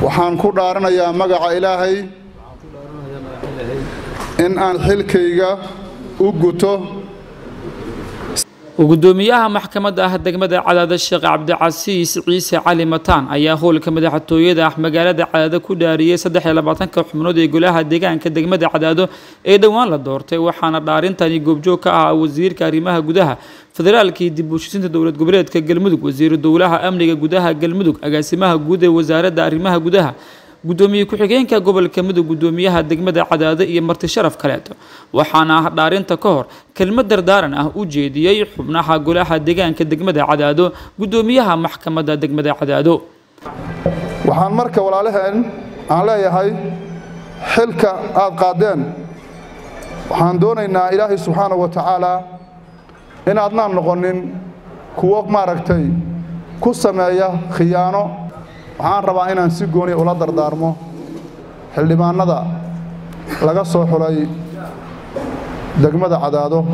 waxaan ku dhaaranayaa magaca Ilaahay in aan xilkayga u guto gudoomiyaha maxkamadda degmada Cadaadad Sheekh Cabdicasiis Ciise Cali Mataan ayaa howlka madaxtooyada magaalada Cadaadad ku dhaariyay 23 xubnood ee golaha deegaanka degmada Cadaadad ee dhawaan la doortay waxaana dhaarintani goobjoog ka ah wasiirka arrimaha gudaha federaalka dib u heshiisiinta dowlad goboleedka Galmudug wasiirka dowlaha amniga gudaha Galmudug agaasimaha guud ee wasaaradda arrimaha gudaha gudoomiye ku-xigeenka gobolka Mudug gudoomiyaha degmada Cadaadad iyo marti sharaf kale waxaana dhaarinta ka hor kelmad dardaaran ah u jeediyay xubnaha golaha deegaanka degmada Cadaadad gudoomiyaha maxkamadda degmada Cadaadad waxaan marka walaalaheen aan leeyahay xilka aad qaadeen waxaan doonaynaa Ilaahay subhanahu wa ta'ala in aadnaan noqonin kuwa maaragtay ku sameeya khiyaano waxaan rabaa inaan si gooni ula dardaarmo xildhibaanada laga soo xulay degmada Cadaadad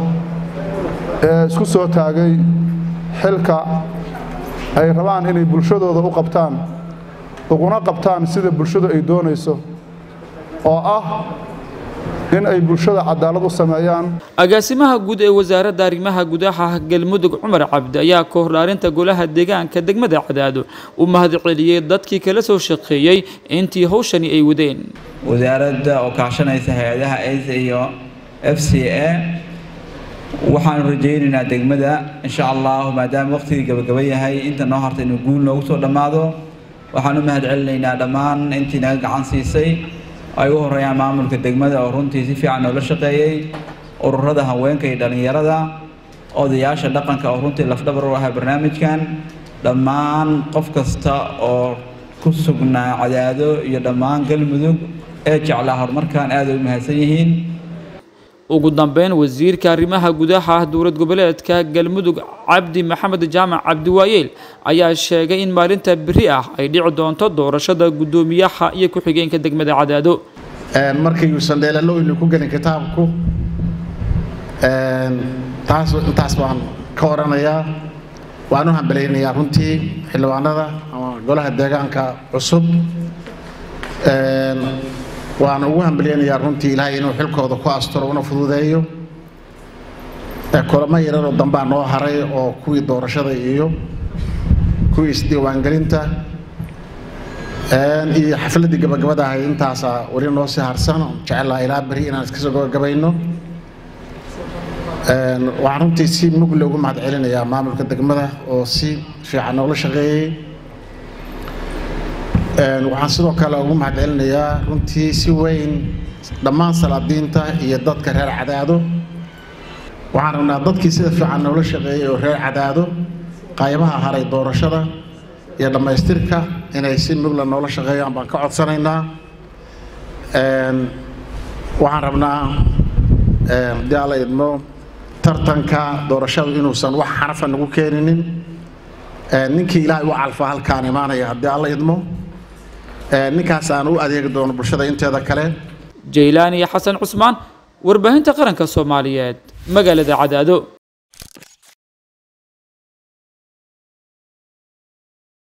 ee isku soo taagay xilka ay rabaan inay bulshadooda u qabtaan uguna qabtaan sida bulshadu ay doonayso oo ah in ay bulshada cadaalad u sameeyaan agaasimaha guud ee wasaaradda arrimaha gudaha Galmudug Cumar Cabdi ayaa ka hor dhaarinta golaha deegaanka degmada Cadaadad u mahadceliyay dadkii kala soo shaqeeyay intii hawshani ay wadeen wasaaradda oo kaashanaysa hay'adaha AISA iyo FCA waxaan rajaynaynaa degmada insha Allah maadaama waqtiga gabagaba yahay inta noo hartay inuu guul noogu soo dhamaado waxaan u mahadcelinaynaa dhammaan intii naga gacan siisay ay u horeeyaan maamulka degmada oo runtii si fiican oo la shaqeeyay ururada haweenka iyo dhalinyarada odayaasha dhaqanka oo runtii lafdhabar u ah barnaamijkan dhammaan qof kasta oo ku sugnaa Cadaadad iyo dhammaan Galmudug ee jeclaa horumarkan aad u mahadsan yihiin ugu dambeyn wasiirka arrimaha gudaha dowlad goboleedka Galmudug Cabdi Maxamed Jaamac Cabdi Waayeel ayaa sheegay in maalinta biri ah ay dhici doonto doorashada gudoomiyaha iyo ku-xigeenka degmada Cadaadad markii uu sandeelalo inuu ku galin kitaabku taas baan ka oranayaa waan u hambaleynayaa runtii xilwaanada ama golaha deegaanka cusub waan ugu hambaleynayaa runtii Ilaahay inuu xilkooda ku asturo una fududeeyo kulamo yaryar oo dambe noo haray oo kuwii doorashada iyo kuwii isdiiwaangelinta iyo xafladii gabagabada ahayd intaas wali noo sii harsan jeclaa ilaa bari inaan iska soo gabagabayno waxaan runtii si mug leh ugu mahadcelinayaa maamulka degmada oo si fiican noola shaqeeyay waxaan sidoo kale ugu mahadcelinayaa runtii si weyn dhammaan salaadiinta iyo dadka reer Cadaadad waxaan rabnaa dadkii sida fiican noola shaqeeyay oo reer Cadaadad qaybaha haray doorashada iyo dhamaystirka inay si mug leh noola shaqeeyaan baan ka codsanaynaa waxaan rabnaa diyaala idmo tartanka doorashada inuusan wax xaraf nagu keeninin ninkii Ilaahay u calfa halkaan imaanaya hadii alla idmo ninkaas aan u adeegi doono bulshada inteeda kale Jeylaani Xasan Cusmaan warbaahinta qaranka Soomaaliyeed magaalada Cadaadad